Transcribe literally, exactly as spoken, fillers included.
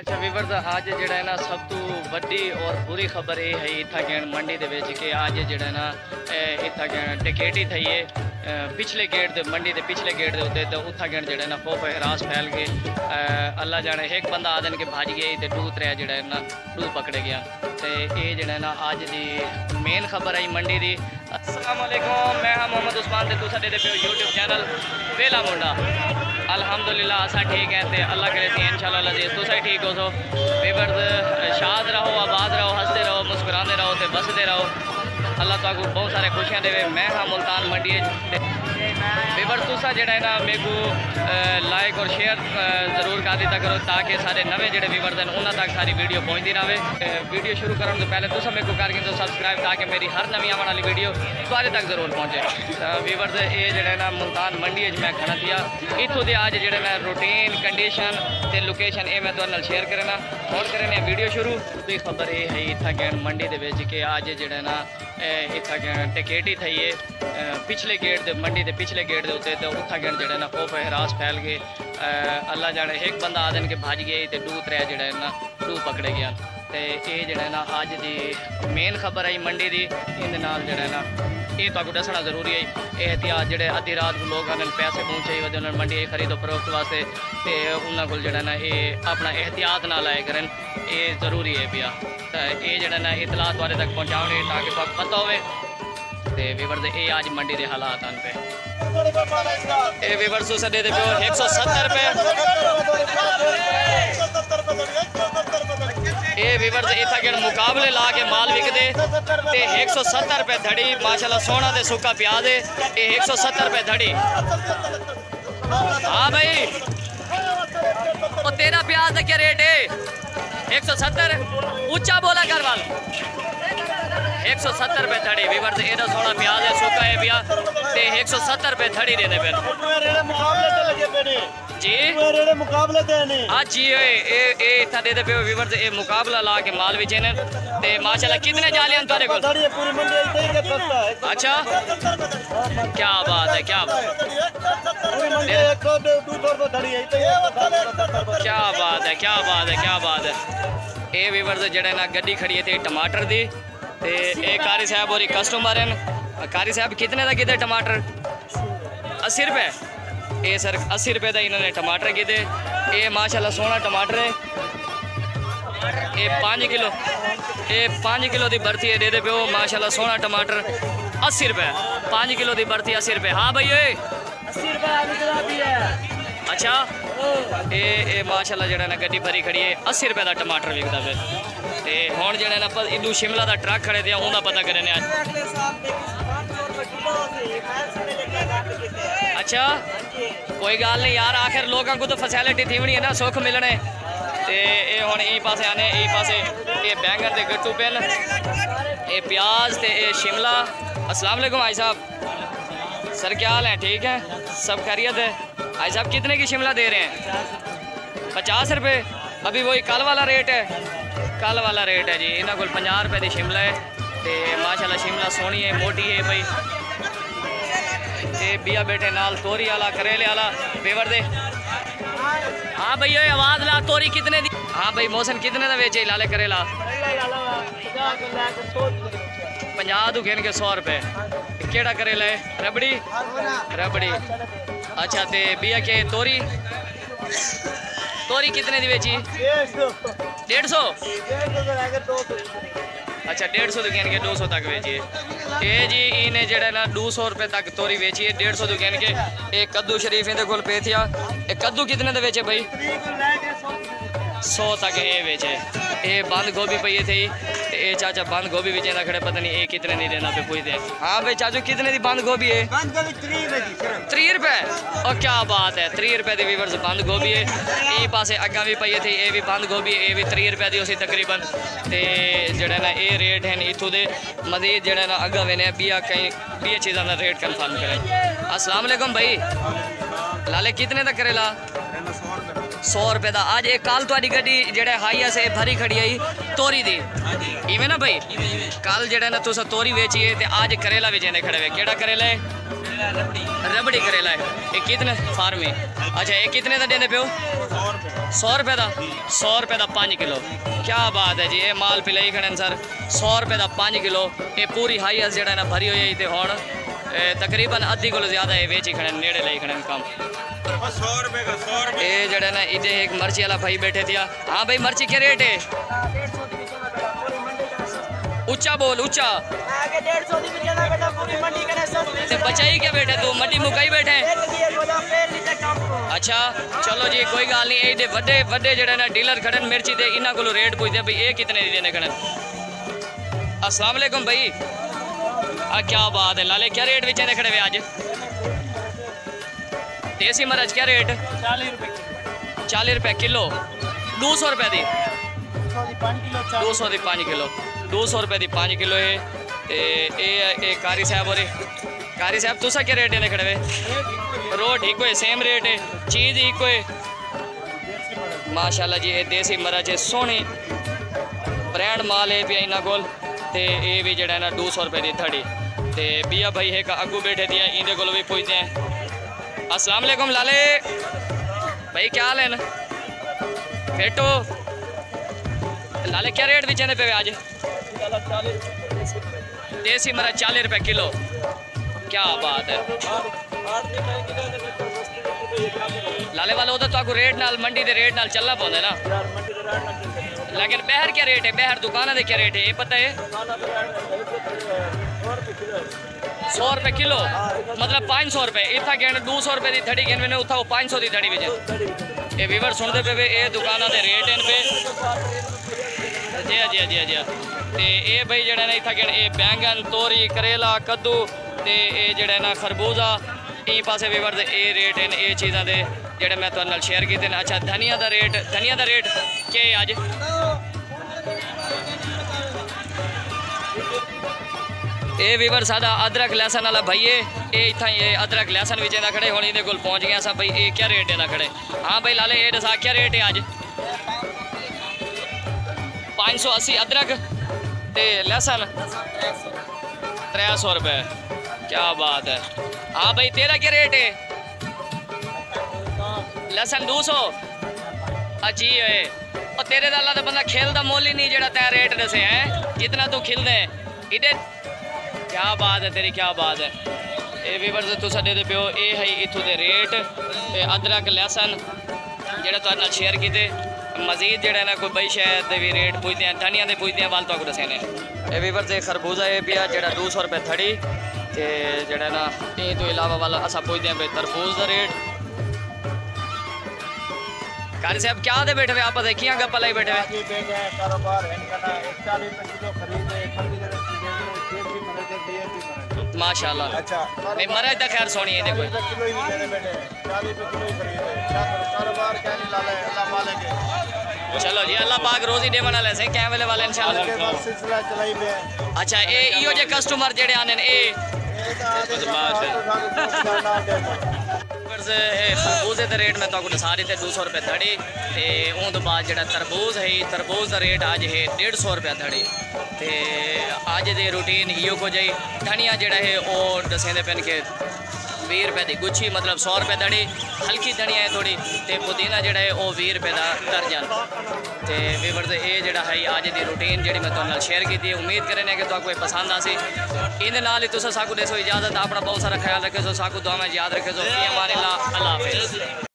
अच्छा वीवर अज जो है ना सब तो वड्डी और बुरी खबर ये है इतना कहण मंडी के कि अज जो है ना इतना कहण डकैती थी है पिछले गेट दे मंडी के पिछले गेट के उत्ते तो उतना कहण जो है ना खौफ हरास फैल गए। अल्लाह जाने एक बंदा आदन के भज गए तो टू त्रै जो है ना टू पकड़े गया। तो ये जो है ना अज की मेन खबर आई मंडी की। अस्सलाम वालेकुम, मैं हाँ मोहम्मद उस्मान ते तुसा देते पे यूट्यूब चैनल वेला मुंडा। अल्हम्दुलिल्लाह असा ठीक है तो अल्लाह करे थी इंशाअल्लाह अज़ीज़ तुसा ही ठीक हो सो। वीवर्स शाद रहो, आबाद रहो, हंसते रहो, मुस्कुराते रहो तो बसते रहो। अल्लाह ताकू बहुत सारे खुशियाँ देवे। मैं हाँ मुल्तान मंडी। वीवर्स तुसा जो है ना मेरे को लाइक और शेयर जरूर कर दिता करो ताकि सारे नवे जोड़े वीवर्स हैं उन्होंने तक सारी वीडियो पहुँचती रहे। वीडियो शुरू करने तो पहले तुसा मेरे को करके तो सब्सक्राइब ताकि मेरी हर नवी आने वाली वीडियो तुहारे तक जरूर पहुँचे। वीवर्स ये जो ना मुल्तान मंडी मैं खड़ा दिया इतों के अज जो ना रूटीन कंडीशन तो लोकेशन ये मैं तुहारे नाल शेयर करना। और करने वीडियो शुरू। की खबर ये है इतना कहण मंडी के कि अज जो ना इतना कहण डकैती थी है पिछले गेट दे मंडी के पिछले गेट के उत्ते तो उतना कहण जो है ना खौफ हरास फैल गए। अल्लाह जाने एक बंदा आदन के भज गए तो टू त्रै जो है ना टू पकड़े गया। तो ये जो है ना अज की मेन खबर आई मंडी की। इन जो है ना ये तो दसना जरूरी है। एहतियात जोड़े अद्धी रात को लोग आने पैसे पहुँचे वे उन्होंने मंडी खरीदो फरोख्त वास्ते तो उन्होंने को जो ना ये अपना एहतियात ना लाए करें ये जरूरी है पिया। तो ये जो ना इतला तुहारे तक पहुँचाने ताकि तुहानू पता होवे। तो वीवर ये अज मंडी के हालात आन पे ये वीवर तुस दे पे एक सौ सत्तर रुपये ये वीवर इतना कहण मुकाबले ला के माल विकदे ते एक सौ सत्तर रुपये धड़ी माशाल्लाह सोना दे सुक्का प्याज है ये एक सौ सत्तर रुपये धड़ी। हाँ भाई वो तेरा प्याज का क्या रेट है? एक सौ सत्तर ऊंचा बोला कर वाल एक सौ सत्तर रुपये धड़ी। वीवर एडा सोना प्याज है सुक्का है पिया ते एक सौ सत्तर रुपये धड़ी देने पे जी मुकाबले हाँ जी ये इतना दे दे पे वीवर ये मुकाबला ला के माल बेचे ने ते माशाल्लाह कितने जाले हैं तुम्हारे को? अच्छा क्या बात है क्या बात क्या बात है क्या बात है क्या बात है। ये वीवर जड़े ना गड्डी खड़ी है टमाटर दी ते ये कारी साहब और कस्टमर हैं। कारी साहब कितने का किते टमाटर? अस्सी रुपये ये सर अस्सी रुपये का इन्होंने टमाटर किते। ये माशाल्लाह सोना टमाटर है ये पाँच किलो ये पाँच किलो की बर्ती है दे दे पे माशाल्लाह सोना टमाटर अस्सी रुपये पाँच किलो की बर्ती अस्सी रुपये। हाँ भाई ये अच्छा ये ये माशाल्लाह जो ना गड्डी भरी खड़ी है अस्सी रुपये का टमाटर विकता पे। तो हुण जो ना इदू शिमला का ट्रक खड़े थे उनका पता करें अज। अच्छा कोई गल नहीं यार आखिर लोगों को तो फैसिलिटी थी है ना सुख मिलने। तो ये हुण यही पासे आने यही पासे ये बैंगन के गट्टू पेन ये प्याज तो ये शिमला। अस्सलाम वालेकुम भाई साहब सर क्या हाल है? ठीक है सब खैरियत है? भाई साहब कितने की शिमला दे रहे हैं? पचास रुपये अभी वही कल वाला रेट है कल वाला रेट है जी। इन्होंने को पचास रुपये की शिमला है तो माशाल्लाह शिमला सोहनी है मोटी है भाई। ते बिया बेटे नाल तोरी वाला करेले वाला बेवर दे। हाँ भाई ये आवाज़ ला तोरी कितने दी? हाँ भाई मौसम कितने का बेचे लाले करेला? पंजाह तू गिन के सौ रुपये। केड़ा करेला है? रबड़ी रबड़ी अच्छा ते बिया के तोरी तोरी कितने दी बेची? डेढ़ सौ अच्छा डेढ़ सौ दुकान के दो सौ तक बेचिए। ये जी इन्हें जड़ा ना दो सौ रुपये तक तोरी बेची है डेढ़ सौ दुकान के। एक कद्दू शरीफ इनके को पे थिया एक कद्दू कितने दे बेचे भाई? सौ तक ये बेचे। ये बंद गोभी पई थी ये चाचा बंद गोभी बेचे ना खड़े पता नहीं ये कितने नहीं देना पे पूछते हैं। हाँ भाई चाचू कितने दी बंद गोभी है? त्री रुपये और क्या बात है त्री रुपये की वीवर्स बंद गोभी है। ये पासे अग्गा भी पई थी ये भी बंद गोभी है ये भी त्री रुपये की उसी तकरीबन। तो जड़ा ना ये रेट हैं इतों के मजीद जड़ा ना अग्गा वेने बिया कई बिया चीज़ों का रेट कन्फर्म करें। अस्सलाम वालेकुम भाई लाले कितने तक करेला? सौ रुपये का। अज एक कल तुहाडी गड्डी जेड़ा हाई से भरी खड़ी आई तोरी दी इवें ना भाई कल जेड़ा ना तुस तोरी बेची है तो अज करेला बेचने खड़े हुए। केड़ा करेला है? रबड़ी रबड़ी करेला है। ये कितने फार्म है? अच्छा ये कितने का देने पे हो? सौ रुपए का सौ रुपए का पाँच किलो। क्या बात है जी, ये माल पिलाई खड़े सर सौ रुपए का पाँच किलो। ये पूरी हाई अस जरा भरी हुई है हुण तकरीबन अद्धी को ज़्यादा ये वेची खड़े नेड़े लाई खड़े कम सौ रुपए का सौ रुपए। ये जड़ा ना इधे एक मर्ची वाला भाई बैठे थे। हाँ भाई मर्ची क्या रेट है? ऊंचा बोल ऊंचा। बचाई क्या बैठे तू मंडी मुकाई बैठे? अच्छा चलो जी कोई गल नहीं। ये वड्डे वड्डे जड़े ना डीलर खड़े मिर्ची दे इन्हां कोलों रेट पूछते भाई ये कितने दी देने खड़े। अस्सलाम वालेकुम भाई। आ क्या बात है लाले, क्या रेट बेचे खड़े हुए आज? देसी मरच क्या रेट? चालीस रुपए चालीस रुपए किलो। दो सौ रुपए दी दो सौ दी पाँच किलो दो सौ रुपए दी पाँच किलो है। ते ए कारी साहब और कारी साहब तुसा क्या रेट है खड़े हुए? रोट इको है सेम रेट है, चीज़ इको है माशाल्लाह जी। ये देसी मरच है सोहनी ब्रांड माल है पिया इन्होंने कोल। ते ये भी जड़ा ना दो सौ रुपए की थड़ी। ते बिया भाई एक अगू बैठे दिया इंदे को भी पूछते हैं। अस्सलाम वालेकुम लाले भाई, क्या हाल है ना? फेटो लाले क्या रेट बेचने पे आज? देसी मरच चालीस रुपए किलो। क्या बात है लाले वाले उधर तो आपको रेट नाल मंडी के रेट नाल चलना पौंदा है ना। लेकिन बहर क्या रेट है? बहर दुकाना दे क्या रेट है ये पता है? सौ रुपए किलो मतलब पाँच सौ रुपए। इतना कहने दो सौ रुपए की थड़ी कहने उठा वो पाँच सौ की थड़ी बेचे। ये वीवर सुनते पे ये दुकाना के रेट इन पे जी जी जी जी। ते ये भाई जड़ा ना इतना कहने बैंगन तोरी करेला कद्दू ते ये जड़ा ना खरबूजा ई पासे वीवर दे ये रेट इन ये चीज़ों के जेडे मैं तुहाडे नाल शेयर कीते ने। अच्छा धनिया का रेट धनिया का रेट क्या है अज? ये वीवर सादा अदरक लहसन वाला भाई है ये इतना ये अदरक लहसन भी ना खड़े होने ये पहुँच गया सा भाई। ये क्या रेट है ना खड़े? हाँ भाई लाले ये दसा क्या रेट है अज? पाँच सौ अस्सी अदरक ते लहसन त्रै सौ रुपये। क्या बात है। हाँ भाई तेरा क्या रेट है? लहसन दो सौ। अच्छी है और तेरे दाला तो बंदा खेलता मोल ही नहीं जड़ा तै रेट दसे है जितना तू खिल दे इधर। क्या बात है तेरी, क्या बात है। ये वीवर से तुसा दे पियो ये है इथों दे रेट अदरक लहसन जेड़ा तुहाडे नाल शेयर कीते। मजीद जड़ा ना कोई बई शायद भी रेट पूछते हैं धनिया के पूछते हैं वाल तो दसे ने। ये वीवर से खरबूजा है पिया जड़ा दो सौ रुपये थड़ी ते जड़ा ना ये तो इलावा वाला असा पूछते हैं भाई तरबूज का रेट। कारी साहब क्या दे बैठे हुए आप देखिए गप्पा लाई बैठे हुए? माशाल्लाह। अच्छा नहीं मरज तो खैर सोनी है देखो। चलो जी अल्लाह पाक रोजी दे वाला से क्या वेले वाले इंशाल्लाह। अच्छा ये इयो जे कस्टमर जेड़े आने ए खरबूजे का रेट मैं तो दसा दी दो सौ रुपये थड़ी। तो उन तो बाद जो तरबूज है तरबूज का रेट अज है डेढ़ सौ रुपया थड़ी। तो अज दे रूटीन इो कुछ है। धनिया जोड़ा है वो दसेंदे पेन के भी रुपए की गुच्छी मतलब सौ रुपये थड़ी हल्की धनिया है थोड़ी। तो पुदीना जोड़ा है वो भी रुपये का दर्जन। तो वीवर से ये जोड़ा है अज की रूटीन जी मैं तुहाडे नाल शेयर की। उम्मीद करें कि तुहाडे पसंद आसी। इन नाल ही तुस साकू देसो इजाजत। अपना बहुत सारा ख्याल रखो। साकू दुआ में याद रखो। अल्लाह हाफिज़।